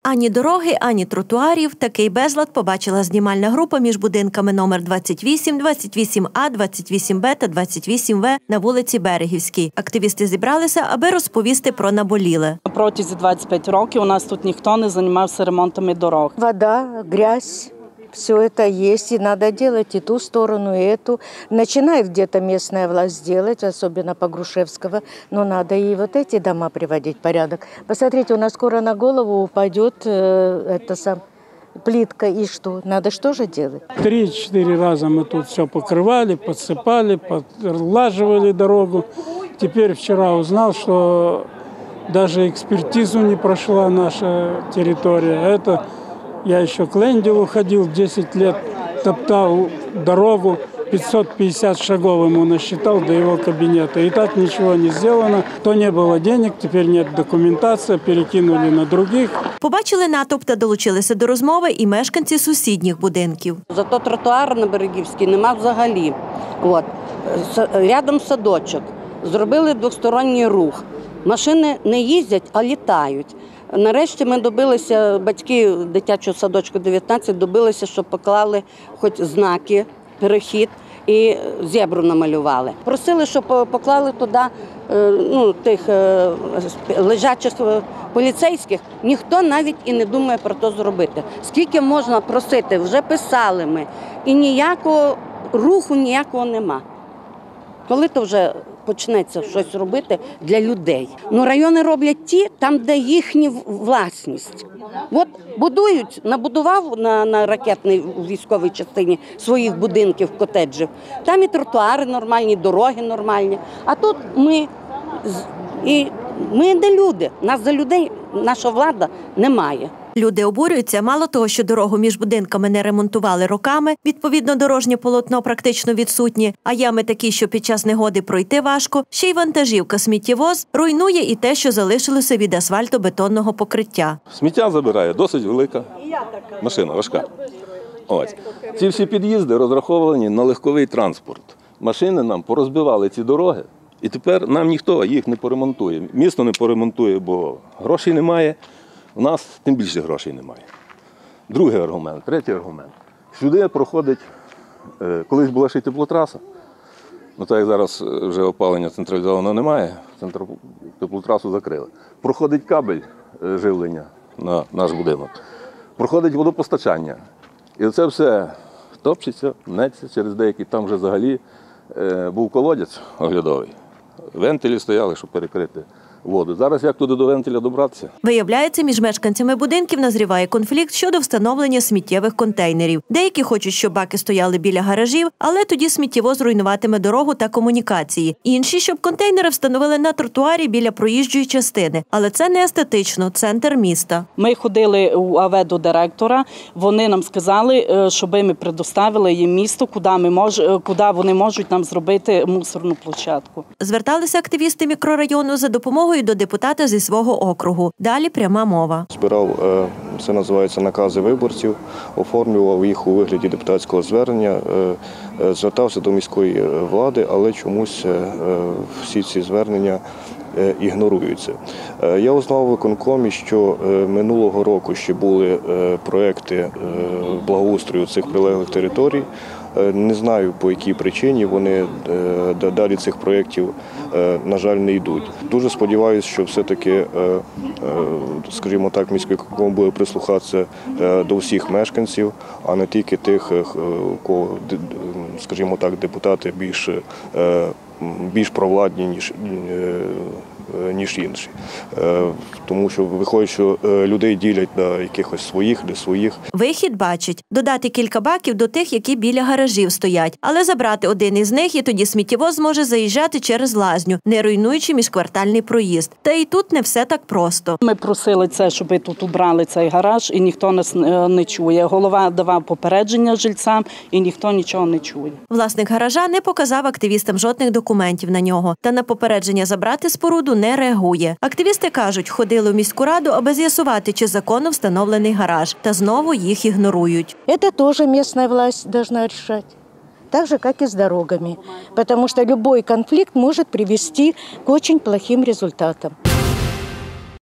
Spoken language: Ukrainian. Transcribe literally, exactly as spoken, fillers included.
Ані дороги, ані тротуарів. Такий безлад побачила знімальна група між будинками номер двадцять вісім, двадцять вісім А, двадцять вісім Б та двадцять вісім В на вулиці Берегівській. Активісти зібралися, аби розповісти про наболіле. Протягом двадцять п'ять років у нас тут ніхто не займався ремонтами дорог. Вода, грязь. Все это есть, и надо делать и ту сторону, и эту. Начинает где-то местная власть делать, особенно по Грушевского, но надо и вот эти дома приводить в порядок. Посмотрите, у нас скоро на голову упадет э, это сам, плитка, и что? Надо что же делать? Три-четыре раза мы тут все покрывали, подсыпали, подлаживали дорогу. Теперь вчера узнал, что даже экспертизу не прошла наша территория. Это я еще к Лендилу ходил, десять лет топтал дорогу, пятьсот пятьдесят шагов ему насчитал до его кабинета. И так ничего не сделано. То не было денег, теперь нет документации, перекинули на других. Побачили натовп та долучилися до розмови і мешканці сусідніх будинків. Зато тротуар на Берегівській нема взагалі. От. Рядом садочок. Зробили двосторонній рух. Машини не їздять, а літають. Нарешті ми добилися, батьки дитячого садочку дев'ятнадцять, добилися, щоб поклали хоч знаки, перехід і зебру намалювали. Просили, щоб поклали туди ну, тих лежачих поліцейських. Ніхто навіть і не думає про це зробити. Скільки можна просити, вже писали ми. І ніякого руху ніякого нема. Коли то вже почнеться щось робити для людей. Ну, райони роблять ті, там, де їхня власність. От будують, набудував на, на ракетній військовій частині своїх будинків, котеджів. Там і тротуари нормальні, дороги нормальні. А тут ми, і ми не люди, нас за людей наша влада не має. Люди обурюються, мало того, що дорогу між будинками не ремонтували роками, відповідно дорожнє полотно практично відсутнє, а ями такі, що під час негоди пройти важко, ще й вантажівка-сміттєвоз руйнує і те, що залишилося від асфальтобетонного покриття. Сміття забирає досить велика машина, важка. Ось. Ці всі під'їзди розраховані на легковий транспорт. Машини нам порозбивали ці дороги, і тепер нам ніхто їх не поремонтує. Місто не поремонтує, бо грошей немає. У нас тим більше грошей немає. Другий аргумент, третій аргумент. Сюди проходить, колись була ще й теплотраса, ну так як зараз вже опалення централізованого немає, теплотрасу закрили. Проходить кабель живлення на наш будинок, проходить водопостачання. І це все топчеться, мнеться через деякий, там вже взагалі був колодязь оглядовий. Вентилі стояли, щоб перекрити воду. Зараз як туди до вентиля добратися? Виявляється, між мешканцями будинків назріває конфлікт щодо встановлення сміттєвих контейнерів. Деякі хочуть, щоб баки стояли біля гаражів, але тоді сміттєвоз руйнуватиме дорогу та комунікації. Інші, щоб контейнери встановили на тротуарі біля проїжджої частини. Але це не естетично, центр міста. Ми ходили у АВ до директора, вони нам сказали, щоб ми предоставили їм місто, куди, ми мож, куди вони можуть нам зробити мусорну площадку. Зверталися активісти мікрорайону за допомогою до депутата зі свого округу. Далі пряма мова. Збирав, це називається накази виборців, оформлював їх у вигляді депутатського звернення, звертався до міської влади, але чомусь всі ці звернення ігноруються. Я узнав у виконкомі, що минулого року ще були проекти благоустрою цих прилеглих територій. Не знаю, по якій причині вони далі цих проєктів, на жаль, не йдуть. Дуже сподіваюся, що все-таки, скажімо так, міський виконком буде прислухатися до всіх мешканців, а не тільки тих, кого, скажімо так, депутати більш, більш провладні, ніж ніж інші. Тому що виходить, що людей ділять на якихось своїх, не своїх. Вихід бачить – додати кілька баків до тих, які біля гаражів стоять. Але забрати один із них, і тоді сміттєвоз зможе заїжджати через лазню, не руйнуючи міжквартальний проїзд. Та і тут не все так просто. Ми просили це, щоб ви тут убрали цей гараж, і ніхто нас не чує. Голова давав попередження жильцям, і ніхто нічого не чує. Власник гаража не показав активістам жодних документів на нього. Та на попередження забрати споруду не реагує. Активісти кажуть, ходили в міську раду, аби з'ясувати, чи законно встановлений гараж. Та знову їх ігнорують. Це теж місцева власть повинна вирішити. Так же, как и с дорогами. Потому что любой конфликт может привести к очень плохим результатам.